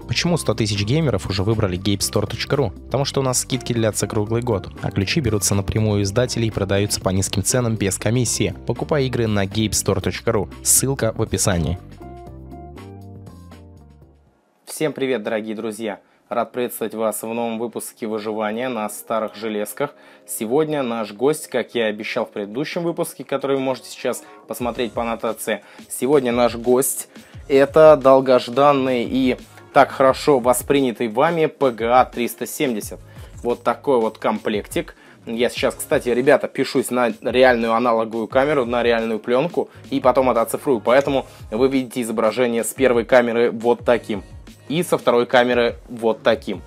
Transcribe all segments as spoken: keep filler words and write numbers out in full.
Почему сто тысяч геймеров уже выбрали геймстор точка ру? Потому что у нас скидки длятся круглый год, а ключи берутся напрямую у издателей и продаются по низким ценам без комиссии. Покупай игры на геймстор точка ру. Ссылка в описании. Всем привет, дорогие друзья! Рад приветствовать вас в новом выпуске выживания на старых железках. Сегодня наш гость, как я и обещал в предыдущем выпуске, который вы можете сейчас посмотреть по аннотации. Сегодня наш гость — это долгожданный и так хорошо воспринятый вами пэ гэ а триста семьдесят. Вот такой вот комплектик. Я сейчас, кстати, ребята, пишусь на реальную аналоговую камеру, на реальную пленку, и потом это оцифрую. Поэтому вы видите изображение с первой камеры вот таким. И со второй камеры вот таким.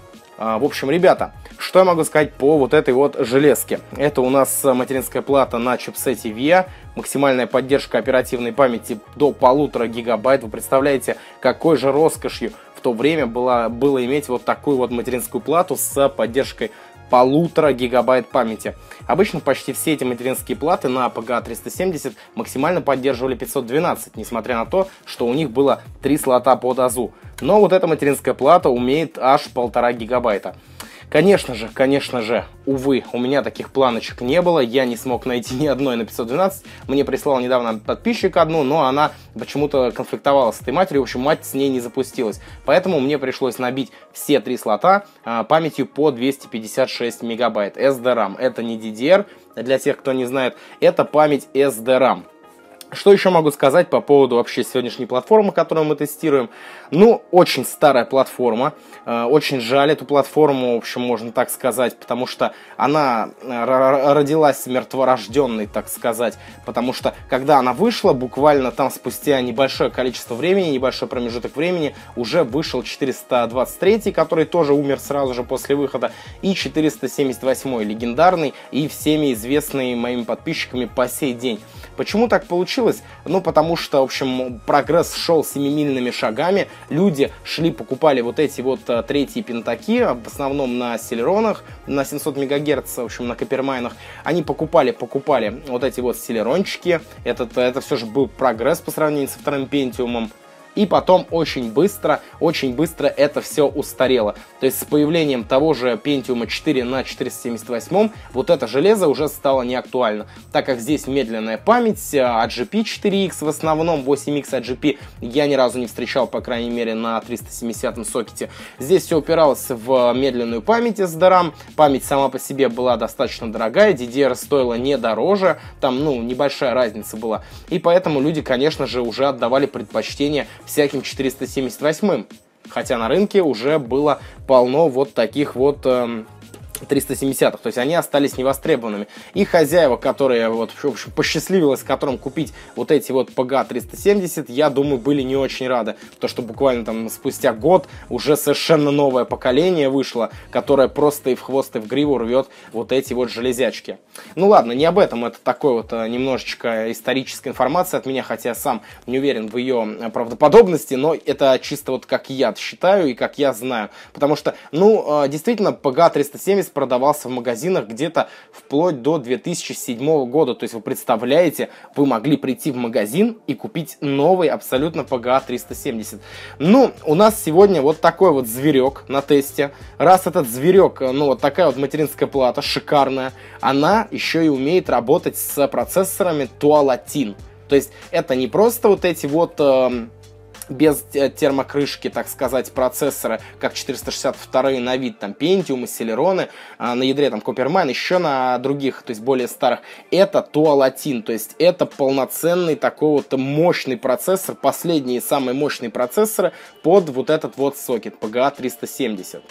А, в общем, ребята, что я могу сказать по вот этой вот железке? Это у нас материнская плата на чипсете ви ай, максимальная поддержка оперативной памяти до полутора гигабайт. Вы представляете, какой же роскошью в то время было, было иметь вот такую вот материнскую плату с поддержкой полутора гигабайт памяти. Обычно почти все эти материнские платы на пэ гэ а триста семьдесят максимально поддерживали пятьсот двенадцать, несмотря на то, что у них было три слота под азу. Но вот эта материнская плата умеет аж полтора гигабайта. Конечно же, конечно же, увы, у меня таких планочек не было, я не смог найти ни одной на пятьсот двенадцать. Мне прислал недавно подписчик одну, но она почему-то конфликтовала с этой матерью, в общем, мать с ней не запустилась. Поэтому мне пришлось набить все три слота а, памятью по двести пятьдесят шесть мегабайт. эс ди рам, это не ди ди ар, для тех, кто не знает, это память эс ди рам. Что еще могу сказать по поводу вообще сегодняшней платформы, которую мы тестируем? Ну, очень старая платформа. Очень жаль эту платформу, в общем, можно так сказать, потому что она родилась мертворожденной, так сказать. Потому что, когда она вышла, буквально там спустя небольшое количество времени, небольшой промежуток времени, уже вышел четыреста двадцать третий, который тоже умер сразу же после выхода, и четыреста семьдесят восьмой, легендарный и всеми известный моими подписчиками по сей день. Почему так получилось? Ну, потому что, в общем, прогресс шел семимильными шагами. Люди шли, покупали вот эти вот а, третьи пентаки, в основном на селеронах, на семьсот мегагерц, в общем, на коппермайнах. Они покупали, покупали вот эти вот селерончики. Этот, это все же был прогресс по сравнению со вторым пентиумом. И потом очень быстро, очень быстро это все устарело. То есть с появлением того же Pentium четыре на четыреста семьдесят восемь вот это железо уже стало неактуально. Так как здесь медленная память, эй джи пи четыре икс в основном, восемь икс эй джи пи я ни разу не встречал, по крайней мере, на триста семидесятом сокете. Здесь все упиралось в медленную память эс ди рам. Память сама по себе была достаточно дорогая, ди ди ар стоила не дороже, там, ну, небольшая разница была. И поэтому люди, конечно же, уже отдавали предпочтение всяким четыреста семьдесят восьмым, хотя на рынке уже было полно вот таких вот эм, триста семидесятых, то есть они остались невостребованными. И хозяева, которые вот, в общем, посчастливилось, которым купить вот эти вот пэ гэ а триста семьдесят, я думаю, были не очень рады, то что буквально там спустя год уже совершенно новое поколение вышло, которое просто и в хвост, и в гриву рвет вот эти вот железячки. Ну ладно, не об этом, это такой вот немножечко историческая информация от меня, хотя я сам не уверен в ее правдоподобности, но это чисто вот как я считаю и как я знаю, потому что, ну, действительно, пэ гэ а триста семьдесят продавался в магазинах где-то вплоть до две тысячи седьмого года. То есть вы представляете, вы могли прийти в магазин и купить новый абсолютно пэ гэ а триста семьдесят. Ну, у нас сегодня вот такой вот зверек на тесте. Раз этот зверек, ну вот такая вот материнская плата, шикарная, она еще и умеет работать с процессорами Tualatin. То есть это не просто вот эти вот... Э, без термокрышки, так сказать, процессора, как четыреста шестьдесят два на вид, там, Pentium, Celeron, а на ядре, там, Coppermine, еще на других, то есть более старых, это Tualatin, то есть это полноценный такой вот мощный процессор, последние самые мощные процессоры под вот этот вот сокет пэ гэ а триста семьдесят.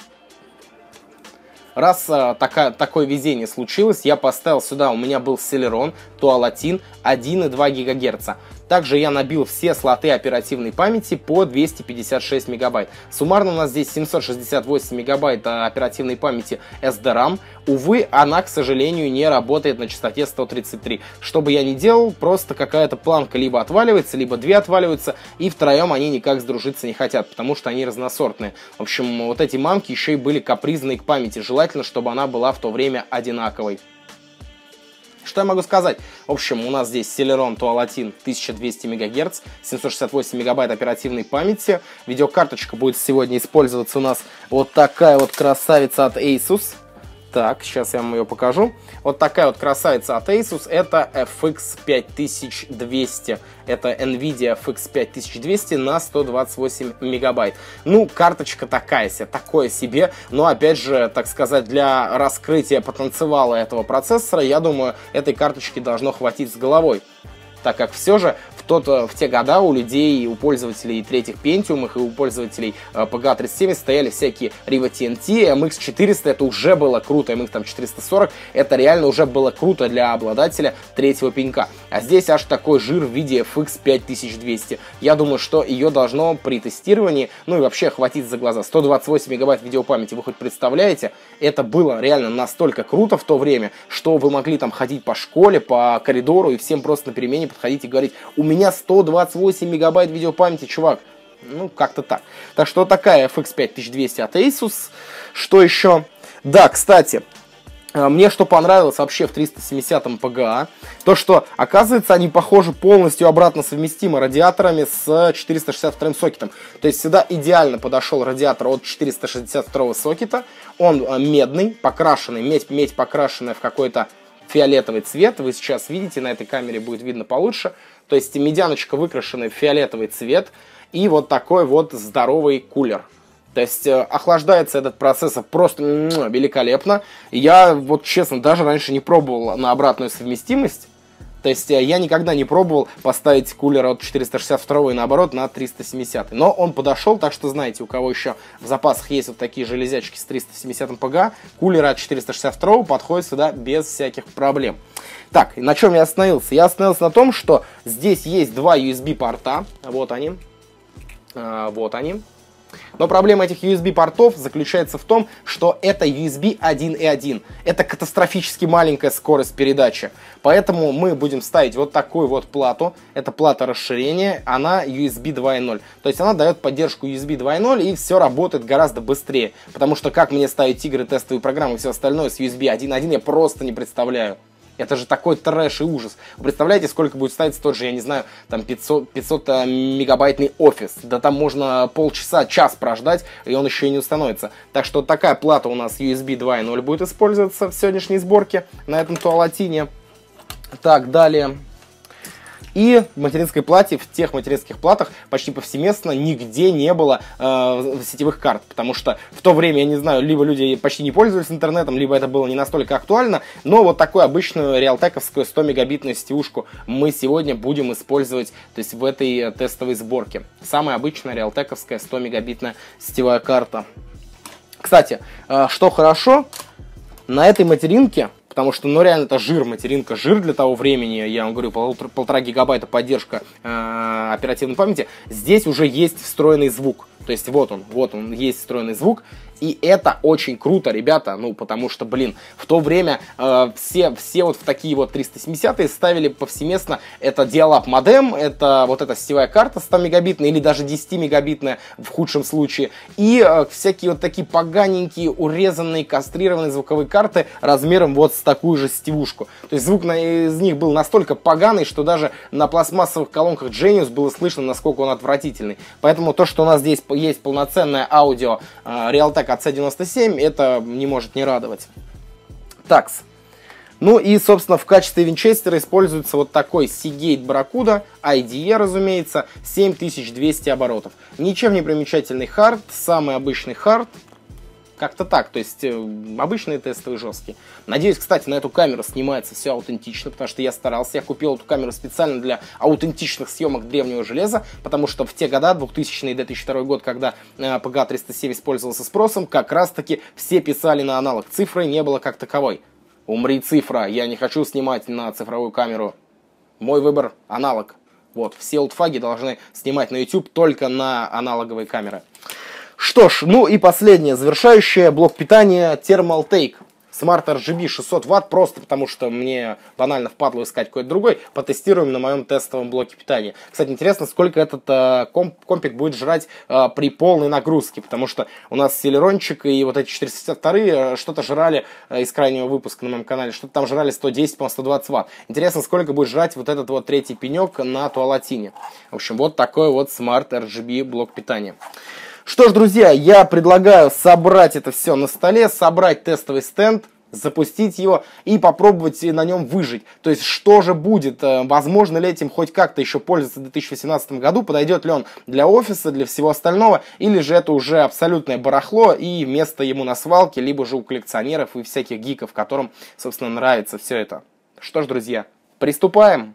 Раз а, такая, такое везение случилось, я поставил сюда, у меня был Celeron Tualatin один и два гигагерца. Также я набил все слоты оперативной памяти по двести пятьдесят шесть мегабайт. Суммарно у нас здесь семьсот шестьдесят восемь мегабайт оперативной памяти эс ди рам. Увы, она, к сожалению, не работает на частоте сто тридцать три. Что бы я ни делал, просто какая-то планка либо отваливается, либо две отваливаются, и втроем они никак сдружиться не хотят, потому что они разносортные. В общем, вот эти мамки еще и были капризные к памяти. Желательно, чтобы она была в то время одинаковой. Что я могу сказать? В общем, у нас здесь Celeron Tualatin тысяча двести мегагерц, семьсот шестьдесят восемь мегабайт оперативной памяти. Видеокарточка будет сегодня использоваться у нас вот такая вот красавица от Asus. Так, сейчас я вам ее покажу. Вот такая вот красавица от Asus. Это эф икс пять тысяч двести. Это NVIDIA эф икс пять тысяч двести на сто двадцать восемь мегабайт. Ну, карточка такая себе, такое себе. Но, опять же, так сказать, для раскрытия потенциала этого процессора, я думаю, этой карточки должно хватить с головой. Так как все же в, тот, в те года у людей, у пользователей третьих Pentium и у пользователей пи джи эй триста семьдесят стояли всякие Riva ти эн ти, эм икс четыреста, это уже было круто, эм икс там четыреста сорок, это реально уже было круто для обладателя третьего пенька. А здесь аж такой жир в виде эф икс пять тысяч двести. Я думаю, что ее должно при тестировании, ну и вообще хватить за глаза. сто двадцать восемь мегабайт видеопамяти, вы хоть представляете? Это было реально настолько круто в то время, что вы могли там ходить по школе, по коридору и всем просто на перемене подходить и говорить: у меня сто двадцать восемь мегабайт видеопамяти, чувак. Ну, как-то так. Так что такая эф икс пять тысяч двести от Asus. Что еще? Да, кстати, мне что понравилось вообще в триста семидесятом пи джи эй, то что, оказывается, они похожи полностью обратно совместимы радиаторами с четыреста шестьдесят вторым сокетом. То есть сюда идеально подошел радиатор от четыреста шестьдесят второго сокета. Он медный, покрашенный, медь, медь покрашенная в какой-то фиолетовый цвет. Вы сейчас видите, на этой камере будет видно получше. То есть медяночка выкрашена в фиолетовый цвет. И вот такой вот здоровый кулер. То есть э, охлаждается этот процессор просто м-м, великолепно. Я вот честно даже раньше не пробовал на обратную совместимость. То есть э, я никогда не пробовал поставить кулер от четыреста шестьдесят второго и наоборот на триста семидесятый. Но он подошел, так что знаете, у кого еще в запасах есть вот такие железячки с триста семидесятым пи джи эй, кулер от четыреста шестьдесят второго подходит сюда без всяких проблем. Так, на чем я остановился? Я остановился на том, что здесь есть два ю эс би порта. Вот они. А, вот они. Но проблема этих ю эс би портов заключается в том, что это ю эс би один и один. Это катастрофически маленькая скорость передачи. Поэтому мы будем ставить вот такую вот плату. Это плата расширения, она ю эс би два и ноль. То есть она дает поддержку ю эс би два и ноль и все работает гораздо быстрее. Потому что как мне ставить игры, тестовые программы и все остальное с ю эс би один и один, я просто не представляю. Это же такой трэш и ужас. Вы представляете, сколько будет ставиться тот же, я не знаю, там пятьсот, пятьсот мегабайтный офис. Да там можно полчаса, час прождать, и он еще и не установится. Так что такая плата у нас ю эс би два и ноль будет использоваться в сегодняшней сборке на этом туалатине. Так, далее. И в материнской плате, в тех материнских платах почти повсеместно нигде не было э, сетевых карт, потому что в то время, я не знаю, либо люди почти не пользовались интернетом, либо это было не настолько актуально, но вот такую обычную реалтековскую сто мегабитную сетевушку мы сегодня будем использовать, то есть в этой тестовой сборке. Самая обычная реалтековская сто мегабитная сетевая карта. Кстати, э, что хорошо, на этой материнке, потому что, ну, реально, это жир, материнка, жир для того времени, я вам говорю, полтора, полтора гигабайта поддержка э, оперативной памяти, здесь уже есть встроенный звук. То есть вот он, вот он, есть встроенный звук. И это очень круто, ребята, ну, потому что, блин, в то время э, все, все вот в такие вот триста семидесятые ставили повсеместно это Dial-Up модем, это вот эта сетевая карта сто мегабитная или даже десять мегабитная в худшем случае, и э, всякие вот такие поганенькие, урезанные, кастрированные звуковые карты размером вот с такую же сетевушку. То есть звук на, из них был настолько поганый, что даже на пластмассовых колонках Genius было слышно, насколько он отвратительный. Поэтому то, что у нас здесь есть полноценное аудио э, Realtek эй си девяносто семь, это не может не радовать. Такс. Ну и, собственно, в качестве винчестера используется вот такой Seagate Barracuda, ай ди и, разумеется, семь тысяч двести оборотов. Ничем не примечательный хард, самый обычный хард. Как-то так, то есть э, обычные тестовые жесткие. Надеюсь, кстати, на эту камеру снимается все аутентично, потому что я старался. Я купил эту камеру специально для аутентичных съемок древнего железа, потому что в те года, двухтысячный и две тысячи второй год, когда э, пи джи эй триста семь использовался спросом, как раз таки все писали на аналог. Цифры не было как таковой. Умри, цифра, я не хочу снимать на цифровую камеру. Мой выбор аналог. Вот, все олдфаги должны снимать на YouTube только на аналоговые камеры. Что ж, ну и последнее, завершающее, блок питания Thermaltake. Smart эр джи би шестьсот ватт, просто потому что мне банально впадло искать какой-то другой. Потестируем на моем тестовом блоке питания. Кстати, интересно, сколько этот э, комп, компик будет жрать э, при полной нагрузке, потому что у нас Celeronчик и вот эти четыреста шестьдесят два э, что-то жрали э, из крайнего выпуска на моем канале, что-то там жрали сто десять, по сто двадцать ватт. Интересно, сколько будет жрать вот этот вот третий пенек на Туалатине. В общем, вот такой вот Smart эр джи би блок питания. Что ж, друзья, я предлагаю собрать это все на столе, собрать тестовый стенд, запустить его и попробовать на нем выжить. То есть, что же будет, возможно ли этим хоть как-то еще пользоваться в две тысячи восемнадцатом году, подойдет ли он для офиса, для всего остального, или же это уже абсолютное барахло и место ему на свалке, либо же у коллекционеров и всяких гиков, которым, собственно, нравится все это. Что ж, друзья, приступаем.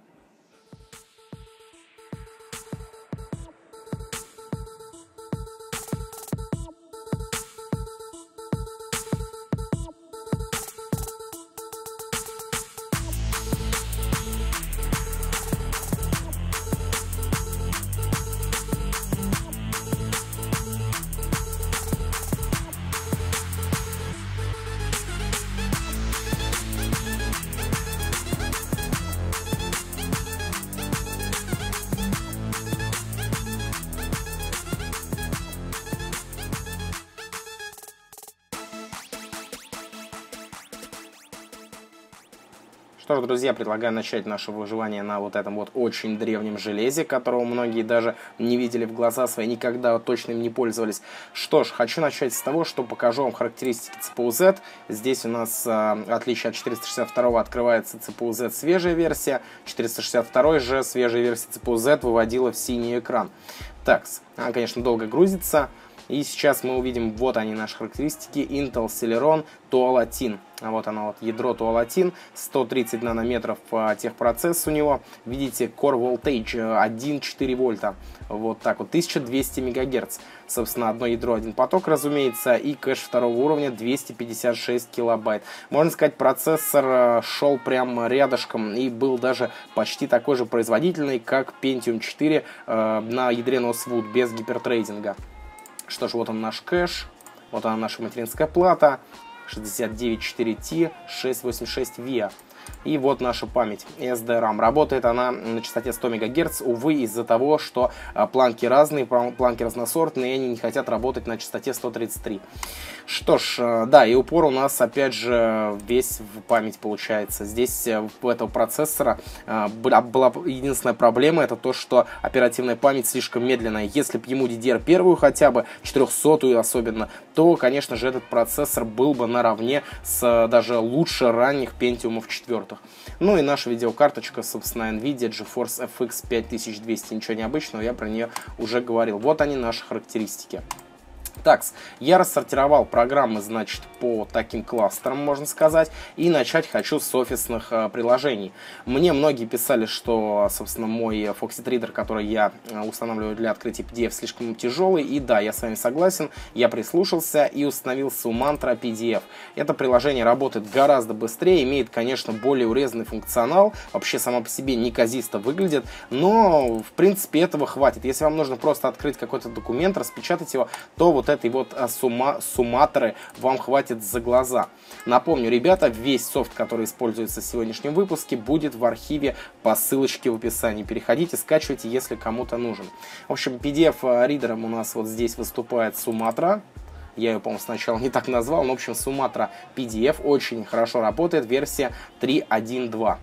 Что ж, друзья, предлагаю начать наше выживание на вот этом вот очень древнем железе, которого многие даже не видели в глаза свои, никогда точно им не пользовались. Что ж, хочу начать с того, что покажу вам характеристики си пи ю зет. Здесь у нас, в отличие от четыреста шестьдесят второго, открывается си пи ю зет свежая версия. четыреста шестьдесят второй же свежая версия си пи ю зет выводила в синий экран. Так, она, конечно, долго грузится. И сейчас мы увидим, вот они наши характеристики. Intel Celeron Tualatin. А вот оно, вот ядро Tualatin, сто тридцать нанометров а, техпроцесс у него. Видите, Core Voltage один и четыре вольта. Вот так вот, тысяча двести мегагерц. Собственно, одно ядро, один поток, разумеется. И кэш второго уровня двести пятьдесят шесть килобайт. Можно сказать, процессор шел прям рядышком и был даже почти такой же производительный, как Pentium четыре э, на ядре Noswood без гипертрейдинга. Что ж, вот он наш кэш, вот она наша материнская плата, шестьдесят девять четыре ти, шестьсот восемьдесят шесть ви. И вот наша память эс ди рам. Работает она на частоте сто мегагерц, увы, из-за того, что планки разные, планки разносортные, и они не хотят работать на частоте сто тридцать три. Что ж, да, и упор у нас, опять же, весь в память получается. Здесь у этого процессора была единственная проблема, это то, что оперативная память слишком медленная. Если бы ему ди ди ар первую хотя бы, четырехсотую особенно, то, конечно же, этот процессор был бы наравне с даже лучше ранних Pentium четыре. Ну и наша видеокарточка, собственно, NVIDIA GeForce эф икс пять тысяч двести. Ничего необычного, я про нее уже говорил. Вот они, наши характеристики. Так, я рассортировал программы, значит, по таким кластерам, можно сказать, и начать хочу с офисных э, приложений. Мне многие писали, что, собственно, мой Foxit Reader, который я устанавливаю для открытия пи ди эф, слишком тяжелый, и да, я с вами согласен, я прислушался и установил Sumatra пи ди эф. Это приложение работает гораздо быстрее, имеет, конечно, более урезанный функционал, вообще сама по себе неказисто выглядит, но, в принципе, этого хватит. Если вам нужно просто открыть какой-то документ, распечатать его, то вот этой вот сума, суматоры вам хватит за глаза. Напомню, ребята, весь софт, который используется в сегодняшнем выпуске, будет в архиве по ссылочке в описании. Переходите, скачивайте, если кому-то нужен. В общем, пи ди эф-ридером у нас вот здесь выступает Sumatra. Я ее, по-моему, сначала не так назвал, но, в общем, Sumatra пи ди эф очень хорошо работает, версия три точка один точка два.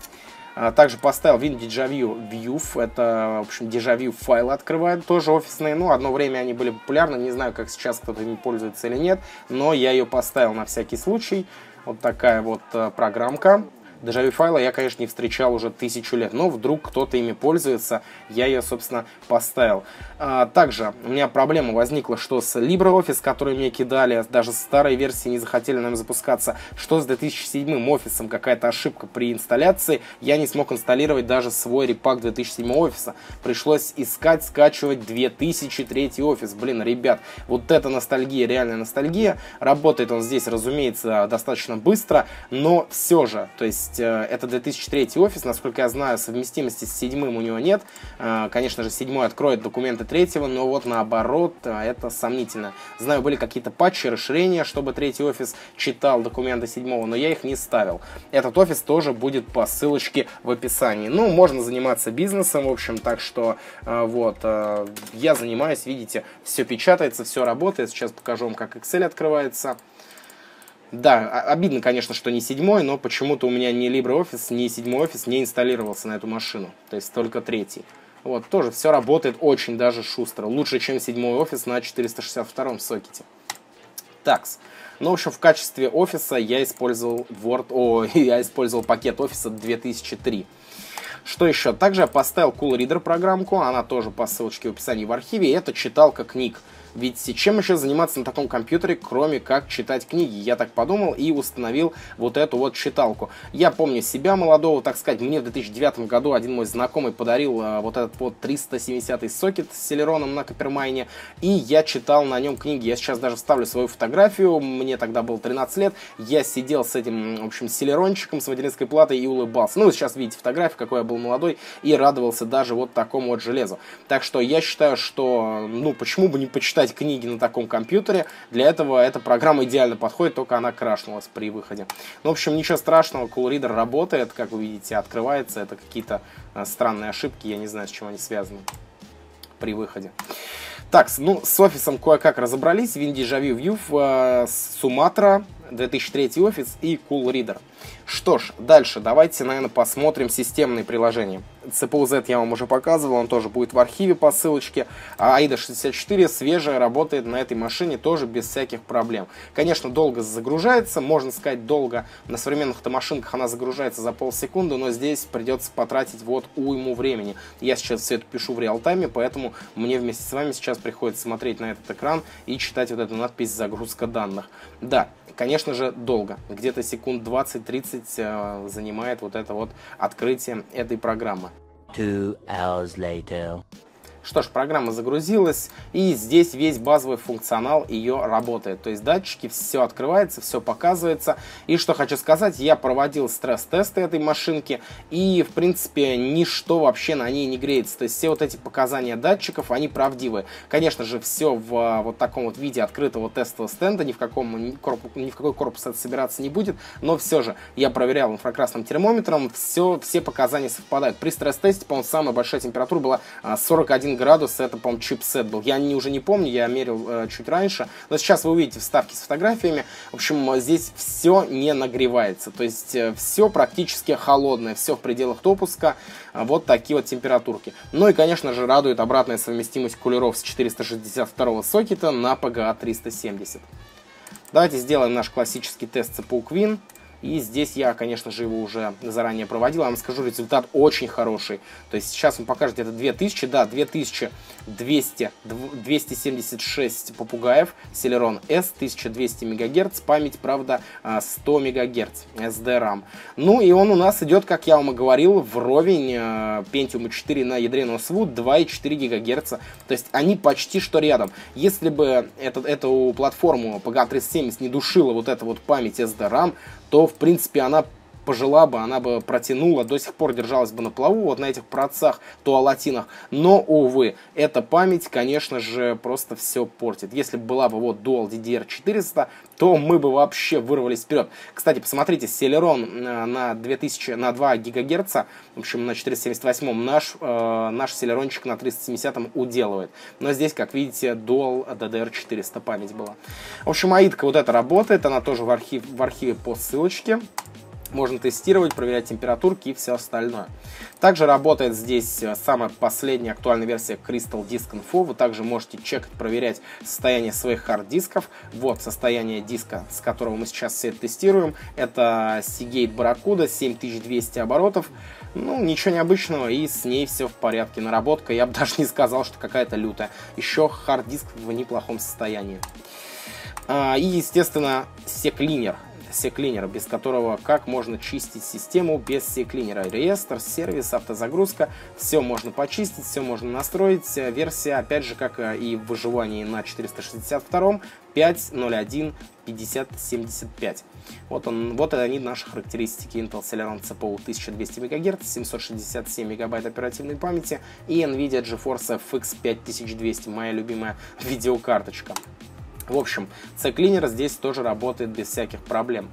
Также поставил WinDjaview View, это, в общем, Djaview файлы открывает, тоже офисные, ну, одно время они были популярны, не знаю, как сейчас кто-то ими пользуется или нет, но я ее поставил на всякий случай, вот такая вот программка. Djaview файла я, конечно, не встречал уже тысячу лет, но вдруг кто-то ими пользуется, я ее, собственно, поставил. А, также у меня проблема возникла, что с LibreOffice, который мне кидали, даже с старой версии не захотели нам запускаться, что с две тысячи седьмым офисом, какая-то ошибка при инсталляции, я не смог инсталлировать даже свой репак две тысячи седьмого офиса. Пришлось искать, скачивать две тысячи третий офис. Блин, ребят, вот это ностальгия, реальная ностальгия. Работает он здесь, разумеется, достаточно быстро, но все же, то есть есть это две тысячи третий офис, насколько я знаю, совместимости с седьмым у него нет. Конечно же, седьмой откроет документы третьего, но вот наоборот, это сомнительно. Знаю, были какие-то патчи, расширения, чтобы третий офис читал документы седьмого, но я их не ставил. Этот офис тоже будет по ссылочке в описании. Ну, можно заниматься бизнесом, в общем, так что вот, я занимаюсь, видите, все печатается, все работает. Сейчас покажу вам, как Excel открывается. Да, обидно, конечно, что не седьмой, но почему-то у меня ни LibreOffice, ни седьмой офис не инсталлировался на эту машину. То есть только третий. Вот, тоже все работает очень даже шустро. Лучше, чем седьмой офис на четыреста шестьдесят втором сокете. Такс. Ну, в общем, в качестве офиса я использовал Word, о, я использовал пакет офиса две тысячи три. Что еще? Также я поставил CoolReader программку, она тоже по ссылочке в описании в архиве, и это читалка книг. Ведь чем еще заниматься на таком компьютере, кроме как читать книги? Я так подумал и установил вот эту вот читалку. Я помню себя молодого, так сказать, мне в две тысячи девятом году один мой знакомый подарил а, вот этот вот триста семидесятый сокет с Celeron на Coppermine, и я читал на нем книги. Я сейчас даже вставлю свою фотографию, мне тогда было тринадцать лет, я сидел с этим, в общем, Celeronчиком, с материнской платой и улыбался. Ну, вы сейчас видите фотографию, какой я был молодой, и радовался даже вот такому вот железу. Так что я считаю, что, ну, почему бы не почитать книги на таком компьютере. Для этого эта программа идеально подходит, только она крашнулась при выходе. Ну, в общем, ничего страшного, CoolReader работает, как вы видите, открывается. Это какие-то странные ошибки, я не знаю, с чем они связаны при выходе. Так, ну, с офисом кое-как разобрались. WinDeja View, Sumatra, две тысячи третий офис и CoolReader. Что ж, дальше давайте, наверное, посмотрим системные приложения. си пи ю зет я вам уже показывал, он тоже будет в архиве по ссылочке. А ай ди шестьдесят четыре свежая, работает на этой машине тоже без всяких проблем. Конечно, долго загружается, можно сказать долго. На современных-то машинках она загружается за полсекунды, но здесь придется потратить вот уйму времени. Я сейчас все это пишу в реал-тайме, поэтому мне вместе с вами сейчас приходится смотреть на этот экран и читать вот эту надпись «Загрузка данных». Да, конечно же, долго. Где-то секунд двадцать-тридцать э, занимает вот это вот открытие этой программы. Two hours later. Что ж, программа загрузилась, и здесь весь базовый функционал ее работает. То есть датчики, все открывается, все показывается. И что хочу сказать, я проводил стресс-тесты этой машинки, и, в принципе, ничто вообще на ней не греется. То есть все вот эти показания датчиков, они правдивые. Конечно же, все в вот таком вот виде открытого тестового стенда, ни в, каком, ни в какой корпус это собираться не будет, но все же я проверял инфракрасным термометром, все, все показания совпадают. При стресс-тесте, по-моему, самая большая температура была сорок один градус, это, по-моему, чипсет был. Я не, уже не помню, я мерил э, чуть раньше. Но сейчас вы увидите вставки с фотографиями. В общем, здесь все не нагревается. То есть э, все практически холодное, все в пределах допуска. Э, вот такие вот температурки. Ну и, конечно же, радует обратная совместимость кулеров с четыреста шестьдесят второго сокета на пи джи эй триста семьдесят. Давайте сделаем наш классический тест си пи ю Queen. И здесь я, конечно же, его уже заранее проводил. Я вам скажу, результат очень хороший. То есть сейчас он покажет где-то две тысячи, да, две тысячи двести, двести семьдесят шесть попугаев, Celeron S, тысяча двести мегагерц, память, правда, сто мегагерц, эс ди рам. Ну и он у нас идет, как я вам и говорил, вровень Pentium четыре на ядре Noswood два и четыре гигагерца. То есть они почти что рядом. Если бы этот, эту платформу пи джи эй триста семьдесят не душила вот эта вот память эс ди рам, то, в принципе, она пожила бы, она бы протянула, до сих пор держалась бы на плаву вот на этих процессах, туалатинах. Но, увы, эта память, конечно же, просто все портит. Если бы была бы вот Dual ди ди ар четыреста, то мы бы вообще вырвались вперед. Кстати, посмотрите, Celeron на, две тысячи, на два гигагерца, в общем, на четыреста семьдесят восьмом наш, э, наш Celeronчик на триста семидесятом уделывает. Но здесь, как видите, Dual ди ди ар четыреста память была. В общем, аидка вот эта работает, она тоже в, архив, в архиве по ссылочке. Можно тестировать, проверять температурки и все остальное. Также работает здесь самая последняя актуальная версия Crystal Disk Info. Вы также можете чекать, проверять состояние своих хард-дисков. Вот состояние диска, с которого мы сейчас все это тестируем. Это Seagate Barracuda, семь тысяч двести оборотов. Ну, ничего необычного, и с ней все в порядке. Наработка, я бы даже не сказал, что какая-то лютая. Еще хард-диск в неплохом состоянии. И, естественно, SecLiner. CCleaner, без которого как можно чистить систему без CCleaner. Реестр, сервис, автозагрузка, все можно почистить, все можно настроить. Версия, опять же, как и в выживании на четыреста шестьдесят два, пять ноль один пятьдесят семьдесят пять. Вот, он, вот они наши характеристики. Intel Celeron си пи ю тысяча двести мегагерц, семьсот шестьдесят семь мегабайт оперативной памяти и NVIDIA GeForce эф икс пять тысяч двести, моя любимая видеокарточка. В общем, CCleaner здесь тоже работает без всяких проблем.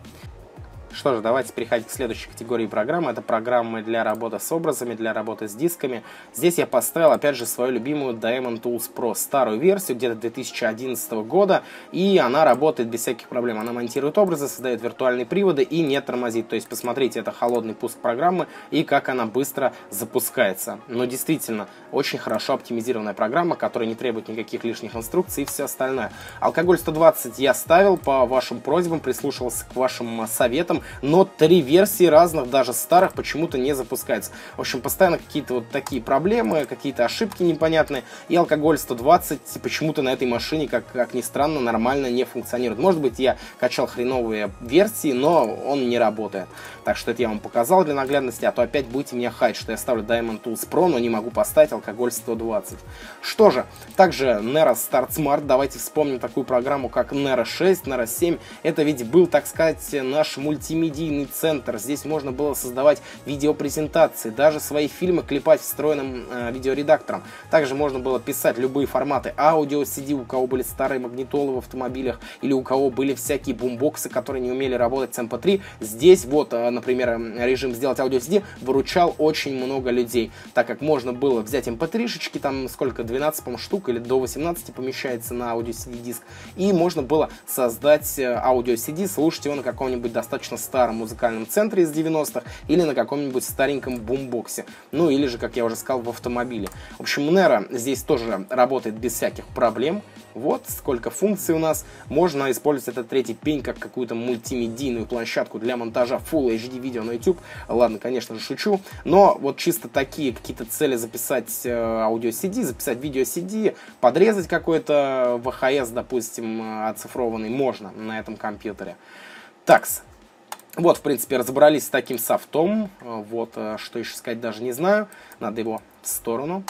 Что же, давайте переходить к следующей категории программ. Это программы для работы с образами, для работы с дисками. Здесь я поставил, опять же, свою любимую Diamond Tools Pro, старую версию, где-то две тысячи одиннадцатого года, и она работает без всяких проблем. Она монтирует образы, создает виртуальные приводы и не тормозит. То есть, посмотрите, это холодный пуск программы и как она быстро запускается. Но действительно, очень хорошо оптимизированная программа, которая не требует никаких лишних инструкций и все остальное. Алкоголь сто двадцать я ставил по вашим просьбам, прислушивался к вашим советам, но три версии разных, даже старых, почему-то не запускаются. В общем, постоянно какие-то вот такие проблемы, какие-то ошибки непонятные, и алкоголь сто двадцать почему-то на этой машине, как, как ни странно, нормально не функционирует. Может быть, я качал хреновые версии, но он не работает. Так что это я вам показал для наглядности, а то опять будете меня хаять, что я ставлю Diamond Tools Pro, но не могу поставить алкоголь сто двадцать. Что же, также Nero Start Smart, давайте вспомним такую программу, как Nero шесть, Nero семь. Это ведь был, так сказать, наш мультимедийный центр. Здесь можно было создавать видеопрезентации, даже свои фильмы клепать встроенным э, видеоредактором. Также можно было писать любые форматы аудио, си ди, у кого были старые магнитолы в автомобилях, или у кого были всякие бумбоксы, которые не умели работать с эм пэ три. Здесь вот, э, например, режим «Сделать аудио си ди» выручал очень много людей, так как можно было взять эм пэ три-шечки, там сколько, двенадцать, по-моему, штук, или до восемнадцати помещается на аудио си ди диск, и можно было создать аудио си ди, слушать его на каком-нибудь достаточно старом музыкальном центре из девяностых или на каком-нибудь стареньком бумбоксе, ну или же, как я уже сказал, в автомобиле. В общем, Nero здесь тоже работает без всяких проблем. Вот сколько функций у нас. Можно использовать этот третий пень как какую-то мультимедийную площадку для монтажа Full эйч ди видео на YouTube. Ладно, конечно же, шучу. Но вот чисто такие какие-то цели: записать э, аудио си ди, записать видео си ди, подрезать какой-то ви эйч эс, допустим, оцифрованный, можно на этом компьютере. Такс. Вот, в принципе, разобрались с таким софтом. Вот, что еще сказать, даже не знаю. Надо его в сторону.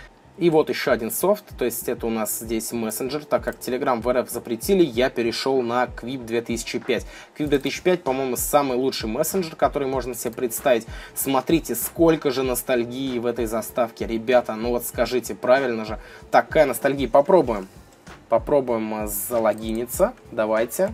И вот еще один софт, то есть это у нас здесь мессенджер, так как Telegram в эр эф запретили, я перешел на Quip две тысячи пять. Quip две тысячи пять, по-моему, самый лучший мессенджер, который можно себе представить. Смотрите, сколько же ностальгии в этой заставке, ребята, ну вот скажите, правильно же, такая ностальгия. Попробуем, попробуем залогиниться, давайте.